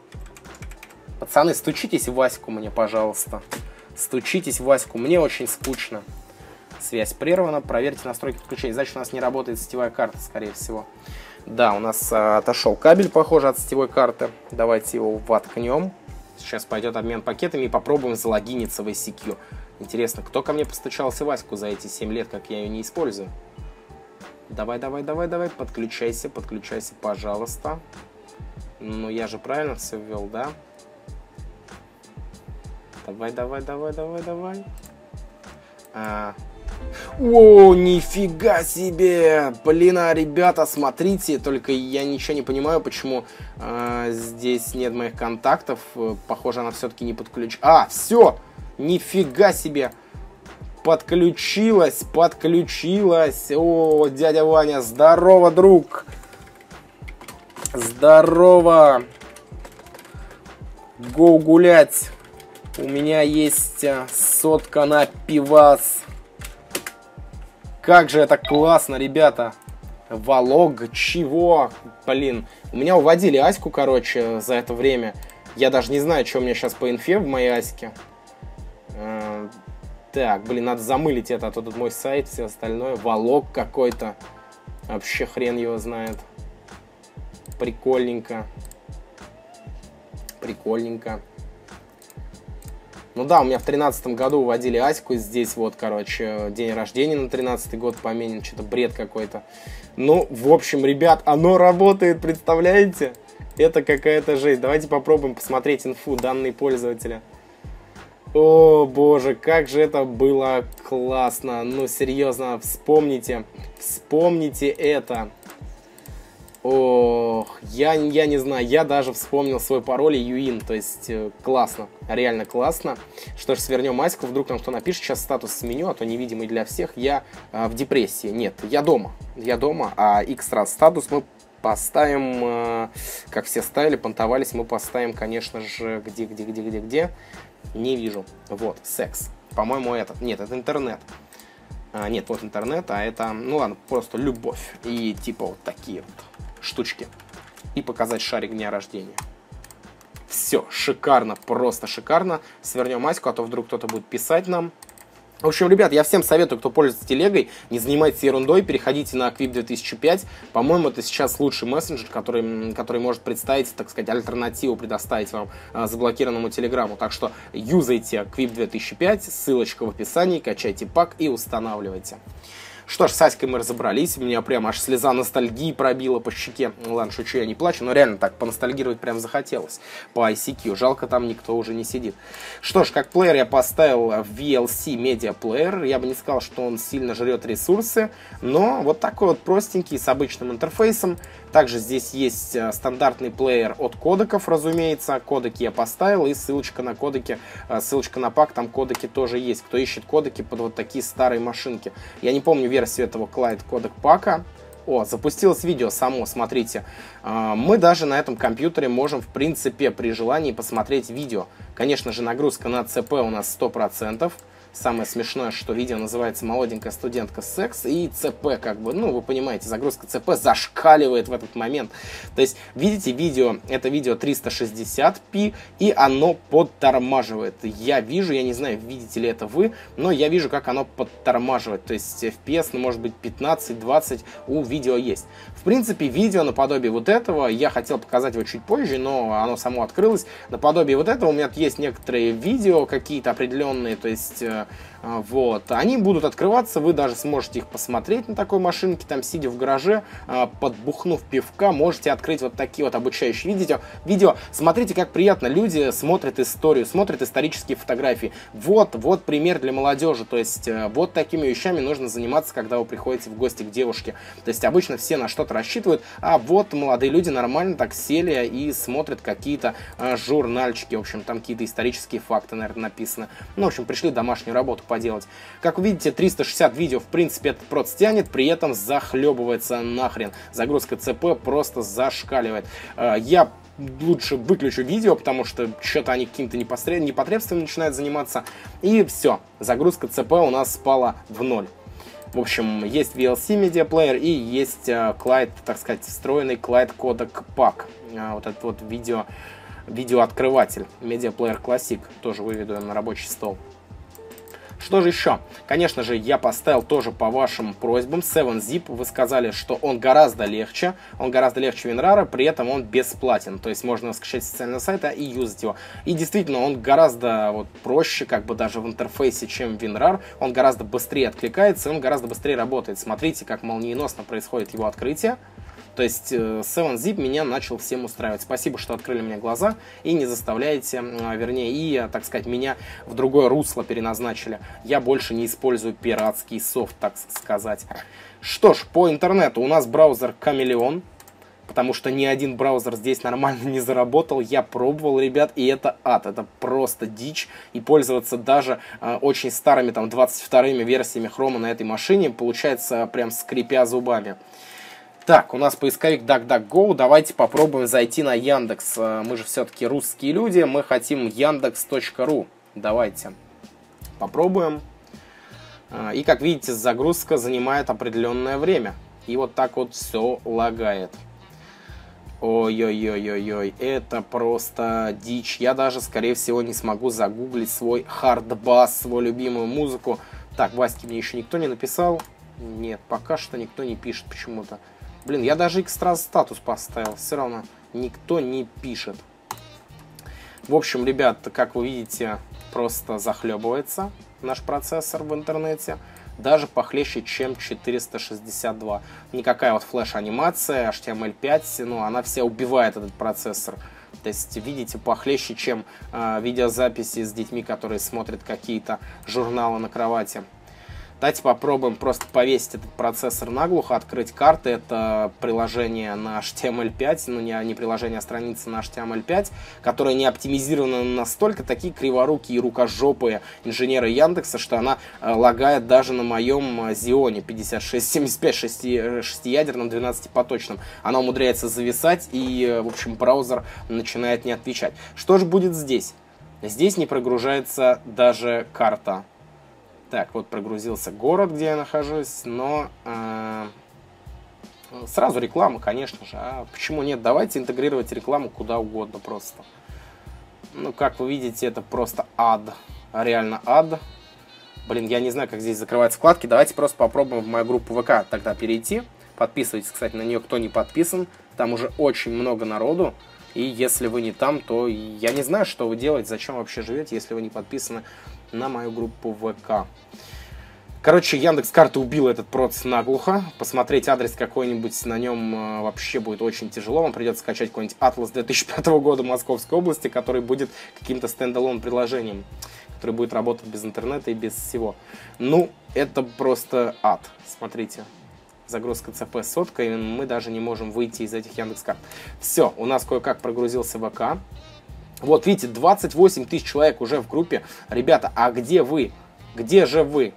Пацаны, стучитесь в Ваську мне, пожалуйста, стучитесь в Ваську, мне очень скучно. Связь прервана. Проверьте настройки подключения. Значит, у нас не работает сетевая карта, скорее всего. Да, у нас а, отошел кабель, похоже, от сетевой карты. Давайте его воткнем. Сейчас пойдет обмен пакетами и попробуем залогиниться в ай си кью. Интересно, кто ко мне постучался Ваську за эти семь лет, как я ее не использую? Давай, давай, давай, давай, подключайся, подключайся, пожалуйста. Ну, я же правильно все ввел, да? Давай, давай, давай, давай, давай. А... О, нифига себе! Блин, а, ребята, смотрите, только я ничего не понимаю, почему э, здесь нет моих контактов. Похоже, она все-таки не подключена. А, все! Нифига себе! Подключилась, подключилась! О, дядя Ваня, здорово, друг! Здорово! Гоу гулять! У меня есть сотка на пивас. Как же это классно, ребята. Валог, чего? Блин, у меня уводили Аську, короче, за это время. Я даже не знаю, что у меня сейчас по инфе в моей Аське. Э, так, блин, надо замылить это, а то тут мой сайт, все остальное. Валог какой-то. Вообще хрен его знает. Прикольненько. Прикольненько. Ну да, у меня в тринадцатом году уводили Аську, здесь вот, короче, день рождения на тринадцатый год поменен, что-то бред какой-то. Ну, в общем, ребят, оно работает, представляете? Это какая-то жесть. Давайте попробуем посмотреть инфу данные пользователя. О, боже, как же это было классно. Ну, серьезно, вспомните, вспомните это. Ох, я, я не знаю, я даже вспомнил свой пароль Юин, то есть э, классно, реально классно. Что ж, свернем маску, вдруг нам кто напишет сейчас статус сменю, а то невидимый для всех, я э, в депрессии. Нет, я дома, я дома, а X раз статус мы поставим, э, как все ставили, понтовались, мы поставим, конечно же, где, где, где, где, где, не вижу, вот, секс, по-моему, этот, нет, это интернет. А, нет, вот интернет, а это, ну ладно, просто любовь и типа вот такие вот штучки. И показать шарик дня рождения. Все, шикарно, просто шикарно. Свернем маску, а то вдруг кто-то будет писать нам. В общем, ребят, я всем советую, кто пользуется телегой, не занимайтесь ерундой, переходите на Quip две тысячи пять. По-моему, это сейчас лучший мессенджер, который, который может представить, так сказать, альтернативу, предоставить вам а, заблокированному телеграмму. Так что юзайте Quip две тысячи пять, ссылочка в описании, качайте пак и устанавливайте. Что ж, с Аськой мы разобрались, у меня прям аж слеза ностальгии пробила по щеке. Ну ладно, шучу, я не плачу, но реально так поностальгировать прям захотелось. По ай си кью, жалко, там никто уже не сидит. Что ж, как плеер я поставил ви эл си Media Player. Я бы не сказал, что он сильно жрет ресурсы, но вот такой вот простенький, с обычным интерфейсом. Также здесь есть стандартный плеер от кодеков, разумеется. Кодеки я поставил, и ссылочка на кодеки, ссылочка на пак, там кодеки тоже есть. Кто ищет кодеки под вот такие старые машинки. Я не помню версию этого Clyde кодек пака. О, запустилось видео само, смотрите. Мы даже на этом компьютере можем, в принципе, при желании посмотреть видео. Конечно же, нагрузка на цэ пэ у нас сто процентов. Самое смешное, что видео называется «Молоденькая студентка секс», и цэ пэ, как бы, ну, вы понимаете, загрузка цэ пэ зашкаливает в этот момент. То есть, видите, видео, это видео триста шестьдесят пи, и оно подтормаживает. Я вижу, я не знаю, видите ли это вы, но я вижу, как оно подтормаживает. То есть, эф пи эс, ну, может быть, пятнадцать-двадцать у видео есть. В принципе, видео наподобие вот этого, я хотел показать его чуть позже, но оно само открылось. Наподобие вот этого у меня есть некоторые видео, какие-то определенные, то есть... Вот, они будут открываться, вы даже сможете их посмотреть на такой машинке, там сидя в гараже, подбухнув пивка, можете открыть вот такие вот обучающие видео. видео. Смотрите, как приятно люди смотрят историю, смотрят исторические фотографии. Вот, вот пример для молодежи, то есть вот такими вещами нужно заниматься, когда вы приходите в гости к девушке. То есть обычно все на что-то рассчитывают, а вот молодые люди нормально так сели и смотрят какие-то журнальчики, в общем, там какие-то исторические факты, наверное, написаны. Ну, в общем, пришли домашнюю работу поделать. Как вы видите, триста шестьдесят видео, в принципе, этот проц тянет, при этом захлебывается нахрен. Загрузка цэ пэ просто зашкаливает. Я лучше выключу видео, потому что что-то они каким-то непотребством начинают заниматься. И все, загрузка цэ пэ у нас спала в ноль. В общем, есть ви эл си Media Player и есть Clyde, так сказать, встроенный Clyde кодек пак. Вот этот вот видео, видеооткрыватель Media Player Classic. Тоже выведу на рабочий стол. Что же еще? Конечно же, я поставил тоже по вашим просьбам севен зип. Вы сказали, что он гораздо легче. Он гораздо легче WinRAR, при этом он бесплатен. То есть можно скачать с официального сайта и юзать его. И действительно, он гораздо вот проще, как бы даже в интерфейсе, чем WinRAR. Он гораздо быстрее откликается, и он гораздо быстрее работает. Смотрите, как молниеносно происходит его открытие. То есть севен зип меня начал всем устраивать. Спасибо, что открыли мне глаза и не заставляете, вернее, и, так сказать, меня в другое русло переназначили. Я больше не использую пиратский софт, так сказать. Что ж, по интернету у нас браузер Chameleon, потому что ни один браузер здесь нормально не заработал. Я пробовал, ребят, и это ад. Это просто дичь. И пользоваться даже э, очень старыми, там, двадцать вторыми версиями Chrome на этой машине получается прям скрипя зубами. Так, у нас поисковик DuckDuckGo. Давайте попробуем зайти на Яндекс. Мы же все-таки русские люди. Мы хотим яндекс точка ру. Давайте попробуем. И, как видите, загрузка занимает определенное время. И вот так вот все лагает. Ой-ой-ой-ой-ой. Это просто дичь. Я даже, скорее всего, не смогу загуглить свой хардбас, свою любимую музыку. Так, Ваське мне еще никто не написал. Нет, пока что никто не пишет почему-то. Блин, я даже экстра статус поставил, все равно никто не пишет. В общем, ребят, как вы видите, просто захлебывается наш процессор в интернете. Даже похлеще, чем четыреста шестьдесят два. Никакая вот флеш-анимация, эйч ти эм эль пять, ну, она вся убивает этот процессор. То есть, видите, похлеще, чем э, видеозаписи с детьми, которые смотрят какие-то журналы на кровати. Давайте попробуем просто повесить этот процессор наглухо, открыть карты. Это приложение на эйч ти эм эль пять, ну не, не приложение, а страница на эйч ти эм эль пять, которая не оптимизирована настолько, такие криворукие и рукожопые инженеры Яндекса, что она э, лагает даже на моем Xeon пятьдесят шесть семьдесят пять шестиядерном двенадцатипоточном. Она умудряется зависать, и, в общем, браузер начинает не отвечать. Что же будет здесь? Здесь не прогружается даже карта. Так, вот прогрузился город, где я нахожусь, но э, сразу реклама, конечно же. А почему нет? Давайте интегрировать рекламу куда угодно просто. Ну, как вы видите, это просто ад. Реально ад. Блин, я не знаю, как здесь закрывать вкладки. Давайте просто попробуем в мою группу ВК тогда перейти. Подписывайтесь, кстати, на нее, кто не подписан. Там уже очень много народу. И если вы не там, то я не знаю, что вы делаете, зачем вообще живете, если вы не подписаны на мою группу ВК. Короче, Яндекс.Карта убила этот процесс наглухо. Посмотреть адрес какой-нибудь на нем вообще будет очень тяжело. Вам придется скачать какой-нибудь атлас две тысячи пятого года Московской области, который будет каким-то стендалон приложением, который будет работать без интернета и без всего. Ну, это просто ад. Смотрите. Загрузка ЦП сотка, и мы даже не можем выйти из этих Яндекс.Карт. Все, у нас кое-как прогрузился ВК. Вот, видите, двадцать восемь тысяч человек уже в группе. Ребята, а где вы? Где же вы?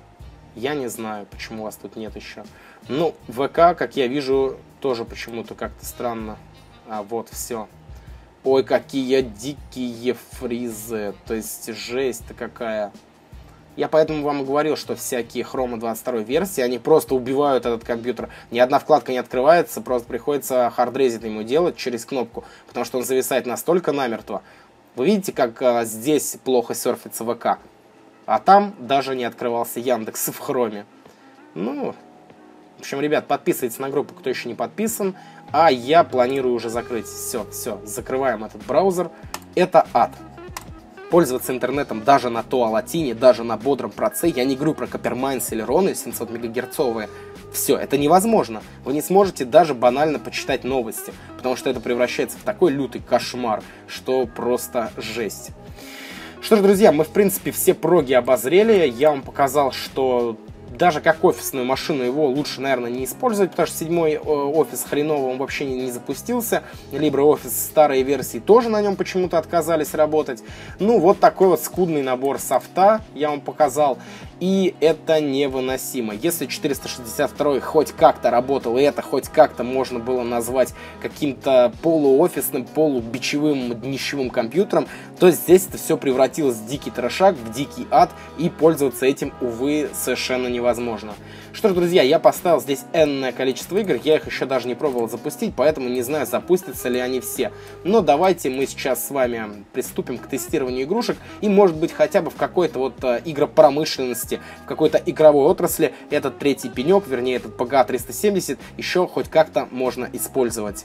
Я не знаю, почему вас тут нет еще. Ну, ВК, как я вижу, тоже почему-то как-то странно. А вот, все. Ой, какие дикие фризы. То есть, жесть-то какая. Я поэтому вам и говорил, что всякие Chrome двадцать второй версии, они просто убивают этот компьютер. Ни одна вкладка не открывается, просто приходится хардрезит ему делать через кнопку, потому что он зависает настолько намертво. Вы видите, как а, здесь плохо серфится ВК, а там даже не открывался Яндекс в Chrome. Ну, в общем, ребят, подписывайтесь на группу, кто еще не подписан, а я планирую уже закрыть. Все, все, закрываем этот браузер. Это ад. Пользоваться интернетом даже на Туалатине, даже на бодром проце, я не говорю про Coppermine или Роны семьсот мегагерцовые, все, это невозможно. Вы не сможете даже банально почитать новости, потому что это превращается в такой лютый кошмар, что просто жесть. Что ж, друзья, мы в принципе все проги обозрели, я вам показал, что даже как офисную машину его лучше, наверное, не использовать, потому что седьмой офис хреново, он вообще не, не запустился. LibreOffice старые версии тоже на нем почему-то отказались работать. Ну, вот такой вот скудный набор софта я вам показал. И это невыносимо. Если четыреста шестьдесят второй хоть как-то работал, и это хоть как-то можно было назвать каким-то полуофисным, полубичевым, днищевым компьютером, то здесь это все превратилось в дикий трешак, в дикий ад, и пользоваться этим, увы, совершенно невозможно. Что ж, друзья, я поставил здесь энное количество игр, я их еще даже не пробовал запустить, поэтому не знаю, запустятся ли они все. Но давайте мы сейчас с вами приступим к тестированию игрушек, и, может быть, хотя бы в какой-то вот э, игропромышленности, в какой-то игровой отрасли этот третий пенек, вернее этот пи джи эй триста семьдесят, еще хоть как-то можно использовать.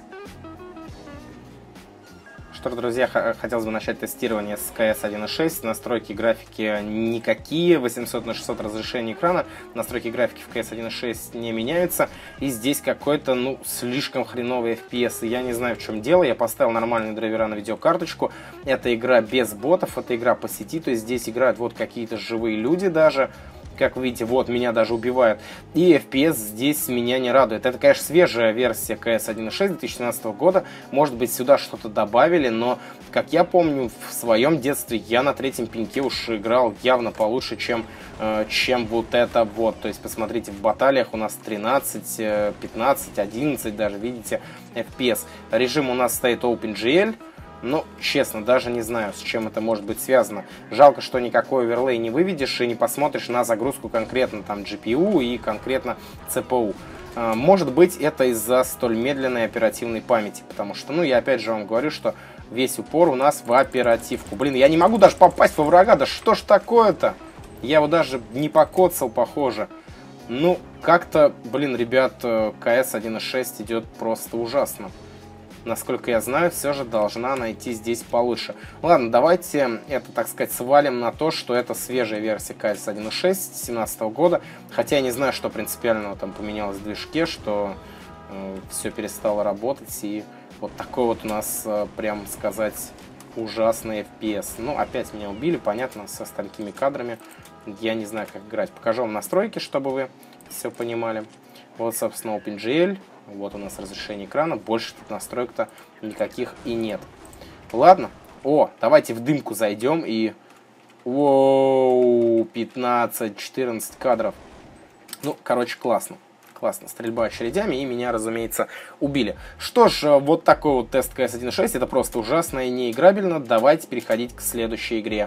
Что ж, друзья, хотелось бы начать тестирование с кей эс один точка шесть. Настройки графики никакие, восемьсот на шестьсот разрешение экрана. Настройки графики в кей эс один точка шесть не меняются. И здесь какой-то, ну, слишком хреновый эф пи эс. И я не знаю, в чем дело. Я поставил нормальные драйвера на видеокарточку. Это игра без ботов, это игра по сети. То есть здесь играют вот какие-то живые люди даже. Как вы видите, вот меня даже убивает. И эф пи эс здесь меня не радует. Это, конечно, свежая версия кей эс один точка шесть две тысячи семнадцатого года. Может быть, сюда что-то добавили, но, как я помню, в своем детстве я на третьем пеньке уж играл явно получше, чем, э, чем вот это вот. То есть, посмотрите, в баталиях у нас тринадцать, пятнадцать, одиннадцать даже, видите, эф пи эс. Режим у нас стоит OpenGL. Ну, честно, даже не знаю, с чем это может быть связано. Жалко, что никакой оверлей не выведешь и не посмотришь на загрузку конкретно там джи пи ю и конкретно си пи ю. Может быть, это из-за столь медленной оперативной памяти, потому что, ну, я опять же вам говорю, что весь упор у нас в оперативку. Блин, я не могу даже попасть во врага, да что ж такое-то? Я его даже не покоцал, похоже. Ну, как-то, блин, ребят, кей эс один точка шесть идет просто ужасно. Насколько я знаю, все же должна найти здесь получше. Ладно, давайте это, так сказать, свалим на то, что это свежая версия кей эс один точка шесть две тысячи семнадцатого года. Хотя я не знаю, что принципиального там поменялось в движке, что э, все перестало работать. И вот такой вот у нас, э, прям сказать, ужасный эф пи эс. Ну, опять меня убили, понятно, со столькими кадрами. я не знаю, как играть. Покажу вам настройки, чтобы вы все понимали. Вот, собственно, OpenGL. Вот у нас разрешение экрана. Больше тут настроек-то никаких и нет. Ладно. О, давайте в дымку зайдем и... Воу, пятнадцать-четырнадцать кадров. Ну, короче, классно. Классно. Стрельба очередями, и меня, разумеется, убили. Что ж, вот такой вот тест кэ эс один точка шесть. Это просто ужасно и неиграбельно. Давайте переходить к следующей игре.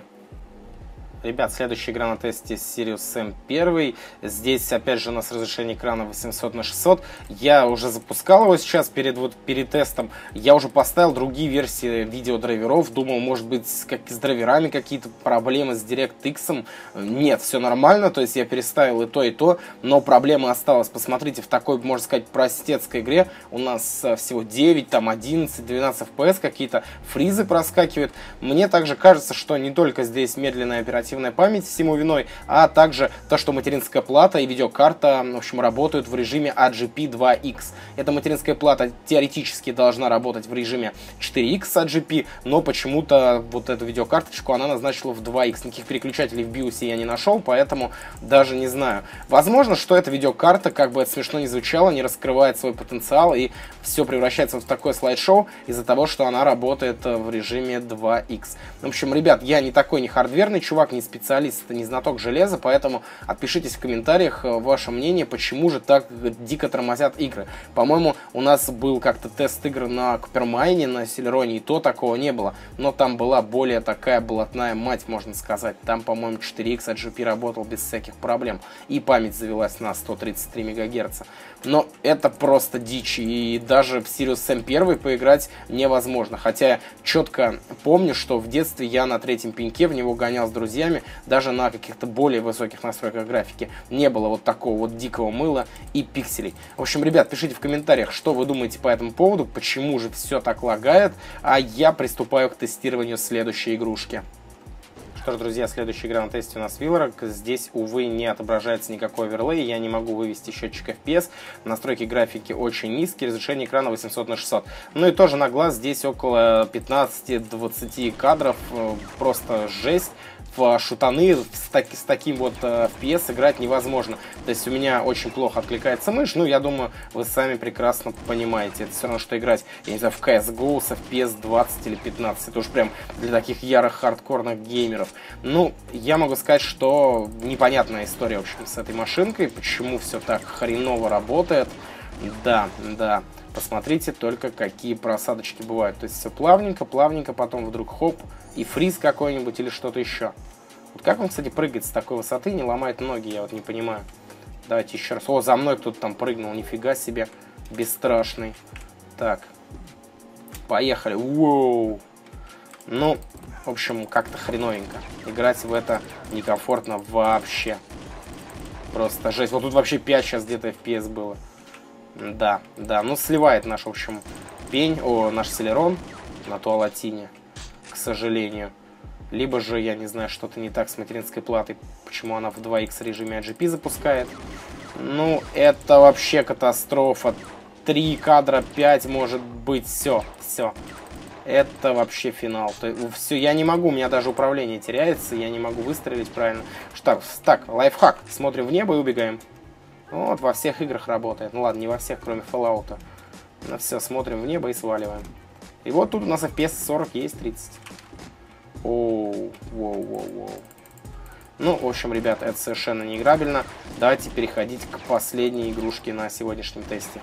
Ребят, следующая игра на тесте Sirius Sam один. Здесь, опять же, у нас разрешение экрана восемьсот на шестьсот. Я уже запускал его сейчас перед, вот, перед тестом. Я уже поставил другие версии видеодрайверов. Думал, может быть, как с драйверами какие-то проблемы с DirectX. Нет, все нормально. То есть я переставил и то, и то. Но проблема осталась. Посмотрите, в такой, можно сказать, простецкой игре у нас всего девять, там одиннадцать, двенадцать эф пи эс. Какие-то фризы проскакивают. Мне также кажется, что не только здесь медленная оперативная память всему виной, а также то, что материнская плата и видеокарта, в общем, работают в режиме эй джи пи два икс. Эта материнская плата теоретически должна работать в режиме четыре икс эй джи пи, но почему-то вот эту видеокарточку она назначила в два икс. Никаких переключателей в биосе я не нашел, поэтому даже не знаю. Возможно, что эта видеокарта, как бы это смешно ни звучало, не раскрывает свой потенциал, и все превращается в такое слайд-шоу из-за того, что она работает в режиме два икс. В общем, ребят, я не такой не хардверный чувак, не специалист, не знаток железа, поэтому отпишитесь в комментариях ваше мнение, почему же так дико тормозят игры. По-моему, у нас был как-то тест игр на Купермайне, на Селероне, и то такого не было. Но там была более такая блатная мать, можно сказать. Там, по-моему, четыре икс эй джи пи работал без всяких проблем. И память завелась на сто тридцать три мегагерца. Но это просто дичь. И даже в Sirius Sam один поиграть невозможно. Хотя я четко помню, что в детстве я на третьем пеньке в него гонял с друзьями. Даже на каких-то более высоких настройках графики не было вот такого вот дикого мыла и пикселей. В общем, ребят, пишите в комментариях, что вы думаете по этому поводу, почему же все так лагает. А я приступаю к тестированию следующей игрушки. Что ж, друзья, следующая игра на тесте у нас Вилорак. Здесь, увы, не отображается никакой оверлей. Я не могу вывести счетчик эф пи эс. Настройки графики очень низкие. Разрешение экрана восемьсот на шестьсот. Ну и тоже на глаз здесь около пятнадцати-двадцати кадров. Просто жесть. В шутаны с, так, с таким вот эф пи эс играть невозможно. То есть у меня очень плохо откликается мышь. Ну, я думаю, вы сами прекрасно понимаете. Это все равно, что играть, я не знаю, в си эс го с эф пи эс двадцать или пятнадцать. Это уж прям для таких ярых хардкорных геймеров. Ну, я могу сказать, что непонятная история, в общем, с этой машинкой. Почему все так хреново работает. Да, да. Посмотрите только, какие просадочки бывают. То есть все плавненько, плавненько, потом вдруг хоп, и фриз какой-нибудь или что-то еще. Вот как он, кстати, прыгает с такой высоты, не ломает ноги, я вот не понимаю. Давайте еще раз. О, за мной кто-то там прыгнул, нифига себе, бесстрашный. Так, поехали. Воу. Ну, в общем, как-то хреновенько. Играть в это некомфортно вообще. Просто жесть. Вот тут вообще пять сейчас где-то эф пи эс было. Да, да, ну сливает наш, в общем, пень, о, наш Celeron на туалатине, к сожалению. Либо же, я не знаю, что-то не так с материнской платой, почему она в два икс режиме эй джи пи запускает. Ну, это вообще катастрофа. три кадра, пять, может быть, все, все. Это вообще финал. Все, я не могу, у меня даже управление теряется, я не могу выстрелить правильно. Что, так, лайфхак, смотрим в небо и убегаем. Вот, во всех играх работает. Ну ладно, не во всех, кроме Fallout. Ну все, смотрим в небо и сваливаем. И вот тут у нас эф пи эс сорок есть, тридцать. Оу, воу, воу, воу. Ну, в общем, ребята, это совершенно неиграбельно. Давайте переходить к последней игрушке на сегодняшнем тесте.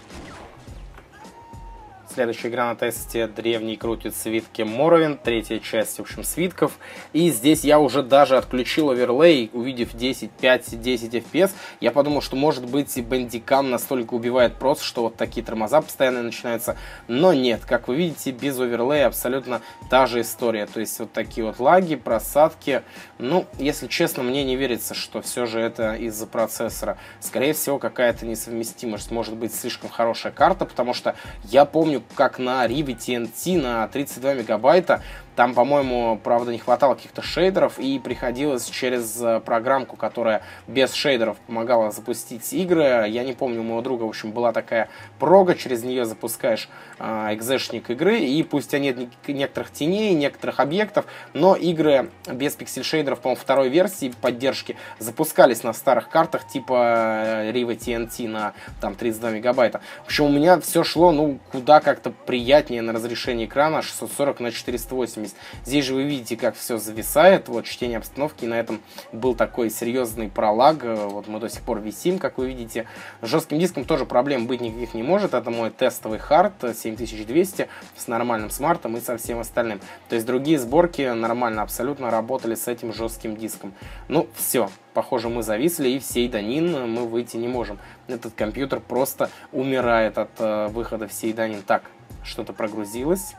Следующая игра на тесте «Древний крутит свитки Morrowind», третья часть, в общем, свитков. И здесь я уже даже отключил оверлей, увидев десять, пять, десять эф пи эс. Я подумал, что, может быть, и Bandicam настолько убивает прос, что вот такие тормоза постоянно начинаются. Но нет, как вы видите, без оверлея абсолютно та же история. То есть вот такие вот лаги, просадки. Ну, если честно, мне не верится, что все же это из-за процессора. Скорее всего, какая-то несовместимость. Может быть, слишком хорошая карта, потому что я помню, помню, как на Rive ти эн ти на тридцать два мегабайта. Там, по-моему, правда, не хватало каких-то шейдеров, и приходилось через программку, которая без шейдеров помогала запустить игры. Я не помню, у моего друга, в общем, была такая прога, через нее запускаешь э, экзешник игры, и пусть нет некоторых теней, некоторых объектов, но игры без пиксель-шейдеров, по-моему, второй версии поддержки запускались на старых картах, типа Rive ти эн ти на там, тридцать два мегабайта. В общем, у меня все шло, ну, куда как-то приятнее на разрешении экрана шестьсот сорок на четыреста восемьдесят. Здесь же вы видите, как все зависает, вот чтение обстановки, и на этом был такой серьезный пролаг, вот мы до сих пор висим, как вы видите. С жестким диском тоже проблем быть никаких не может, это мой тестовый хард семь тысяч двести с нормальным смартом и со всем остальным. То есть другие сборки нормально абсолютно работали с этим жестким диском. Ну, все. Похоже, мы зависли, и в Сейданин мы выйти не можем. Этот компьютер просто умирает от э, выхода в Сейданин. Так, что-то прогрузилось.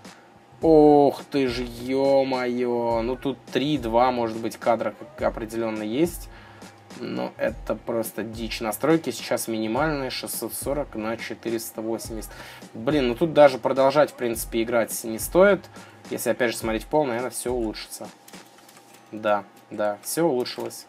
Ох ты ж, ё-моё. Ну тут три-два, может быть, кадра определенно есть. Но это просто дичь. Настройки сейчас минимальные, шестьсот сорок на четыреста восемьдесят. Блин, ну тут даже продолжать, в принципе, играть не стоит. Если опять же смотреть пол, наверное, все улучшится. Да, да, все улучшилось.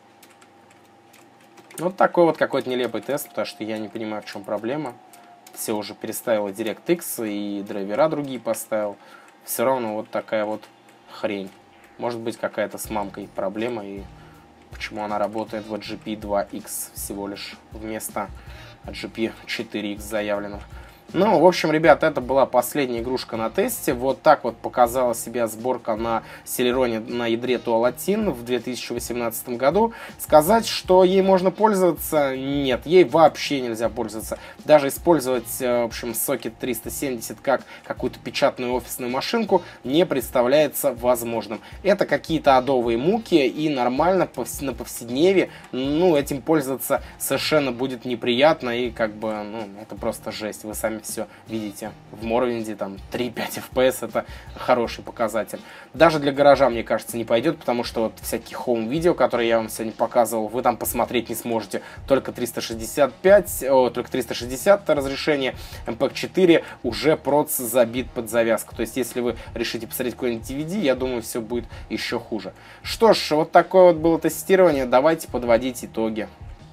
Вот такой вот какой-то нелепый тест, потому что я не понимаю, в чем проблема. Все уже переставила DirectX и драйвера другие поставил. Все равно вот такая вот хрень. Может быть, какая-то с мамкой проблема, и почему она работает в джи пи два икс всего лишь вместо джи пи четыре икс заявленных. Ну, в общем, ребят, это была последняя игрушка на тесте. Вот так вот показала себя сборка на Celeron на ядре Tualatin в две тысячи восемнадцатом году. Сказать, что ей можно пользоваться, нет, ей вообще нельзя пользоваться. Даже использовать, в общем, сокет триста семьдесят как какую-то печатную офисную машинку не представляется возможным. Это какие-то адовые муки, и нормально на повседневе, ну, этим пользоваться совершенно будет неприятно, и как бы, ну, это просто жесть. Вы сами все видите. В Morrowind там три-пять эф пи эс это хороший показатель. Даже для гаража, мне кажется, не пойдет, потому что вот всякие хоум-видео, которые я вам сегодня показывал, вы там посмотреть не сможете. Только триста шестьдесят пять, о, только триста шестьдесят разрешение, эм пи четыре уже проц забит под завязку. То есть, если вы решите посмотреть какой-нибудь ди ви ди, я думаю, все будет еще хуже. Что ж, вот такое вот было тестирование. Давайте подводить итоги.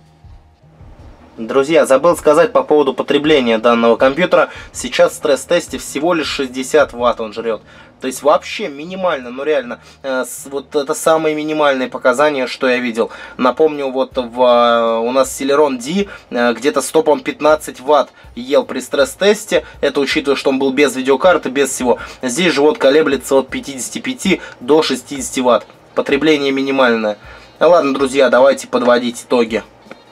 Друзья, забыл сказать по поводу потребления данного компьютера. Сейчас в стресс-тесте всего лишь шестьдесят ватт он жрет. То есть вообще минимально, ну реально, э, с, вот это самые минимальные показания, что я видел. Напомню, вот в, э, у нас Celeron D э, где-то стопом пятнадцать ватт ел при стресс-тесте. Это учитывая, что он был без видеокарты, без всего. Здесь же вот колеблется от пятидесяти пяти до шестидесяти ватт. Потребление минимальное. Ладно, друзья, давайте подводить итоги.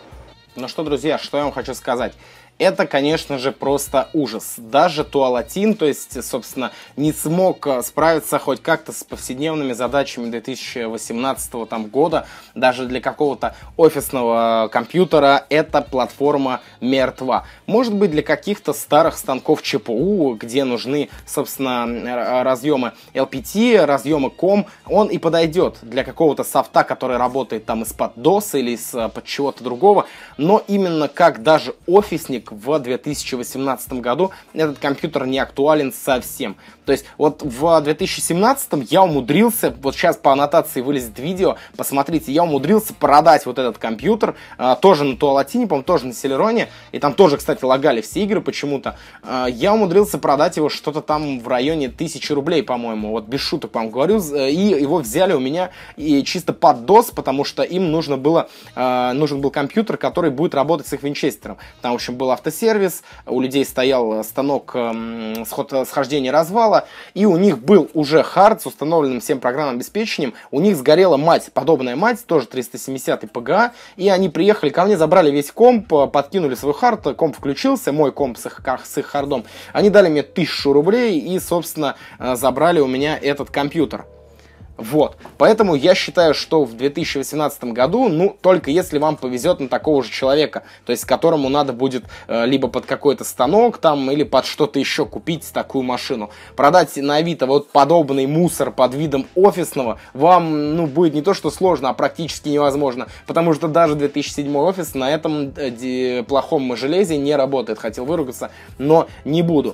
Ну что, друзья, что я вам хочу сказать. Это, конечно же, просто ужас. Даже Tualatin, то есть, собственно, не смог справиться хоть как-то с повседневными задачами две тысячи восемнадцатого там, года. Даже для какого-то офисного компьютера эта платформа мертва. Может быть, для каких-то старых станков ЧПУ, где нужны, собственно, разъемы эл пи ти, разъемы ком, он и подойдет для какого-то софта, который работает там из-под дос или из-под чего-то другого. Но именно как даже офисник в две тысячи восемнадцатом году этот компьютер не актуален совсем. То есть вот в две тысячи семнадцатом я умудрился, вот сейчас по аннотации вылезет видео, посмотрите, я умудрился продать вот этот компьютер, э, тоже на Tualatin, по-моему, тоже на Celeron, и там тоже, кстати, лагали все игры почему-то. Э, я умудрился продать его что-то там в районе тысячи рублей, по-моему, вот без шуток вам говорю, и его взяли у меня и чисто под дос, потому что им нужно было, э, нужен был компьютер, который будет работать с их винчестером. Там, в общем, был автосервис, у людей стоял станок э, схождения развала, и у них был уже хард с установленным всем программным обеспечением. У них сгорела мать, подобная мать, тоже триста семидесятый пи джи эй, и они приехали ко мне, забрали весь комп, подкинули свой хард, комп включился, мой комп с их, с их хардом. Они дали мне тысячу рублей и, собственно, забрали у меня этот компьютер. Вот, поэтому я считаю, что в две тысячи восемнадцатом году, ну, только если вам повезет на такого же человека, то есть которому надо будет э, либо под какой-то станок там, или под что-то еще купить такую машину. Продать на Авито вот подобный мусор под видом офисного вам, ну, будет не то что сложно, а практически невозможно, потому что даже две тысячи седьмой офис на этом э, плохом железе не работает. Хотел выругаться, но не буду.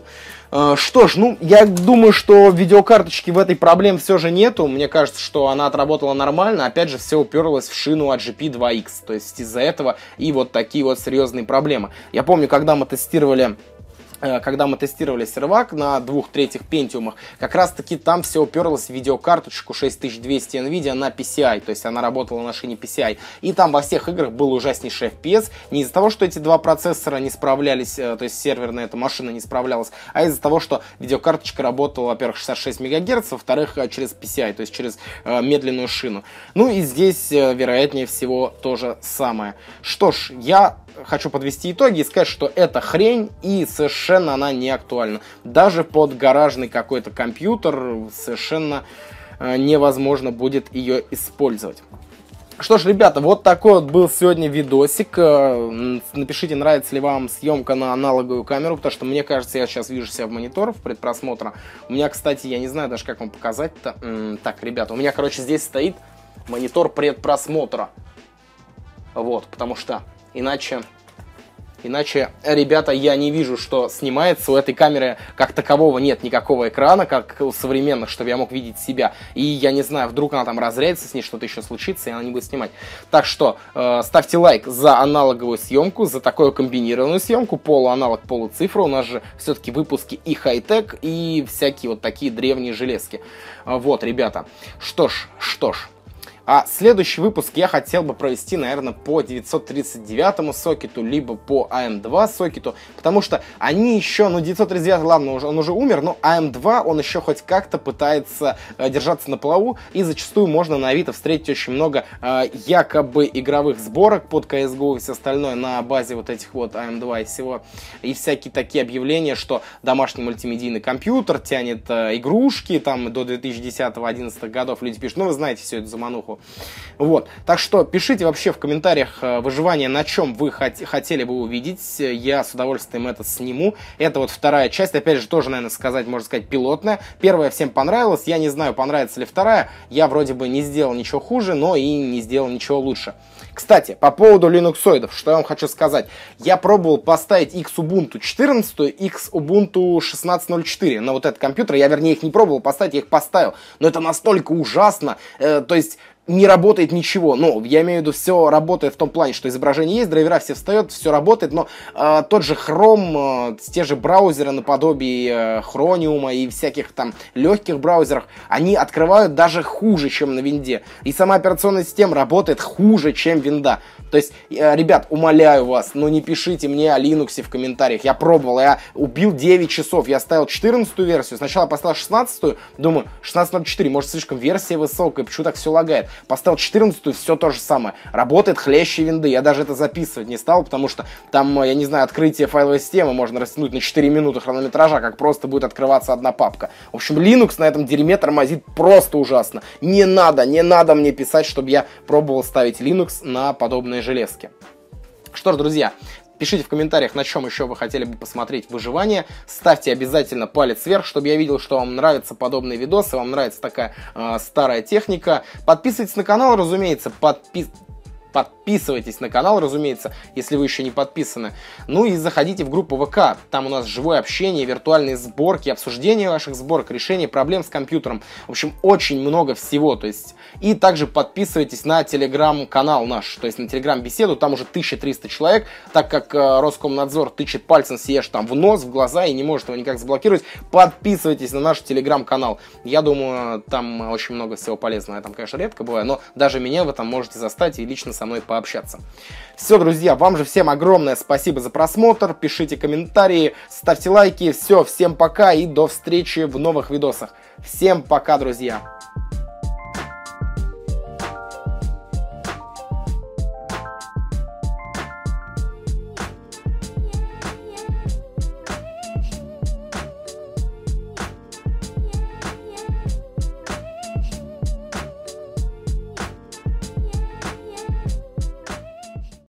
Что ж, ну, я думаю, что видеокарточки в этой проблем все же нету. Мне кажется, что она отработала нормально. Опять же, все уперлось в шину от джи пи два икс. То есть из-за этого и вот такие вот серьезные проблемы. Я помню, когда мы тестировали... Когда мы тестировали сервак на двух третьих пентиумах, как раз таки там все уперлось в видеокарточку шесть тысяч двести NVIDIA на пи си ай, то есть она работала на шине пи си ай, и там во всех играх был ужаснейший эф пи эс, не из-за того, что эти два процессора не справлялись, то есть серверная эта машина не справлялась, а из-за того, что видеокарточка работала, во-первых, шестьдесят шесть мегагерц, во-вторых, через пи си ай, то есть через э, медленную шину. Ну и здесь, э, вероятнее всего, то же самое. Что ж, я хочу подвести итоги и сказать, что это хрень и совершенно она не актуальна. Даже под гаражный какой-то компьютер совершенно э, невозможно будет ее использовать. Что ж, ребята, вот такой вот был сегодня видосик. Напишите, нравится ли вам съемка на аналоговую камеру, потому что мне кажется, я сейчас вижу себя в монитор в предпросмотре. У меня, кстати, я не знаю даже, как вам показать-то. Так, ребята, у меня, короче, здесь стоит монитор предпросмотра. Вот, потому что иначе... Иначе, ребята, я не вижу, что снимается. У этой камеры как такового нет никакого экрана, как у современных, чтобы я мог видеть себя. И я не знаю, вдруг она там разрядится, с ней что-то еще случится, и она не будет снимать. Так что, э, ставьте лайк за аналоговую съемку, за такую комбинированную съемку, полуаналог, полуцифра. У нас же все-таки выпуски и хай-тек, и всякие вот такие древние железки. Вот, ребята. Что ж, что ж. А следующий выпуск я хотел бы провести, наверное, по девятьсот тридцать девятому сокету, либо по а эм два сокету, потому что они еще, ну, девятьсот тридцать девятый, ладно, уже, он уже умер, но а эм два, он еще хоть как-то пытается э, держаться на плаву, и зачастую можно на Авито встретить очень много э, якобы игровых сборок под си эс го и все остальное на базе вот этих вот а эм два и всего, и всякие такие объявления, что домашний мультимедийный компьютер тянет э, игрушки, там, до две тысячи десятого-одиннадцатого годов люди пишут, ну, вы знаете всю эту замануху. Вот, так что пишите вообще в комментариях выживание, на чем вы хот- хотели бы увидеть, я с удовольствием это сниму. Это вот вторая часть, опять же, тоже, наверное, сказать, можно сказать, пилотная. Первая всем понравилась, я не знаю, понравится ли вторая, я вроде бы не сделал ничего хуже, но и не сделал ничего лучше. Кстати, по поводу линуксоидов, что я вам хочу сказать. Я пробовал поставить X-Ubuntu четырнадцать, X-Ubuntu шестнадцать ноль четыре на вот этот компьютер, я, вернее, их не пробовал поставить, я их поставил, но это настолько ужасно, э, то есть... не работает ничего, ну, я имею в виду, все работает в том плане, что изображение есть, драйвера все встает, все работает, но э, тот же Chrome, э, те же браузеры наподобие э, Chromium и всяких там легких браузеров, они открывают даже хуже, чем на винде, и сама операционная система работает хуже, чем винда. То есть, э, ребят, умоляю вас, ну не пишите мне о Linux в комментариях, я пробовал, я убил девять часов, я ставил четырнадцатую версию, сначала поставил шестнадцатую, думаю, шестнадцать ноль четыре, может слишком версия высокая, почему так все лагает. Поставил четырнадцатую, все то же самое. Работает хлеще винды. Я даже это записывать не стал, потому что там, я не знаю, открытие файловой системы можно растянуть на четыре минуты хронометража, как просто будет открываться одна папка. В общем, Linux на этом дерьме тормозит просто ужасно. Не надо, не надо мне писать, чтобы я пробовал ставить Linux на подобные железки. Что ж, друзья, пишите в комментариях, на чем еще вы хотели бы посмотреть выживание. Ставьте обязательно палец вверх, чтобы я видел, что вам нравятся подобные видосы, вам нравится такая э, старая техника. Подписывайтесь на канал, разумеется, подпис... Подписывайтесь на канал, разумеется, если вы еще не подписаны. Ну и заходите в группу ВК. Там у нас живое общение, виртуальные сборки, обсуждение ваших сборок, решение проблем с компьютером. В общем, очень много всего. То есть... И также подписывайтесь на телеграм-канал наш, то есть на телеграм-беседу. Там уже тысяча триста человек, так как э, Роскомнадзор тычет пальцем себе там в нос, в глаза и не может его никак заблокировать. Подписывайтесь на наш телеграм-канал. Я думаю, там очень много всего полезного. Я там, конечно, редко бываю, но даже меня вы там можете застать и лично со мной пообщаться. Все, друзья, вам же всем огромное спасибо за просмотр, пишите комментарии, ставьте лайки, все, всем пока и до встречи в новых видосах. Всем пока, друзья!